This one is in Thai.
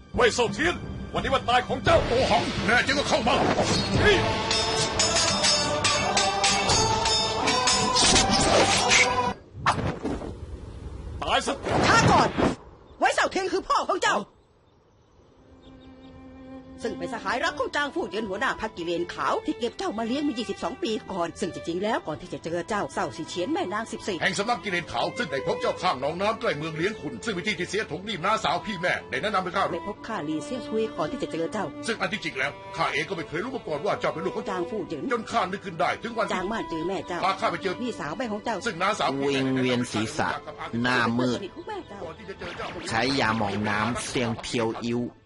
เว่ยเซาเทียนวันนี้วันตายของเจ้าโอหังแน่จริงก็เข้ามาตายซะช้าก่อนไว้เซาเทียนคือพ่อของเจ้าซึ่งเป็นสหายรักของจางฟู่เจินหัวหน้าพรรคกิเลนขาวที่เก็บเจ้ามาเลี้ยงมา22 ปีก่อนซึ่งจริงๆแล้วก่อนที่จะเจอเจ้าเศร้าสิเฉียนแม่นาง14 แห่งสำนักกิเลนขาวซึ่งได้พบเจ้าข้างหนองน้ำใกล้เมืองเลี้ยงขุนซึ่งวิธีที่เสียถงรีบน้าสาวพี่แม่ได้แนะนำให้ข้าได้พบข้าลีเซียซุยก่อนที่จะเจอเจ้าซึ่งอันที่จริงแล้วข้าเองก็ไม่เคยรู้มาก่อนว่าเจ้าเป็นลูกของจางฟู่เจินจนข้านึกขึ้นได้ถึงวันจางม่านเจอแม่เจ้าพาข้าไปเจอพี่สาวแม่ของเจ้าซึ่งน้าสาววิงเวียนศีรษะหน้ามืดใช้ยาหมองน้ำเสียงเพียวอิ้ว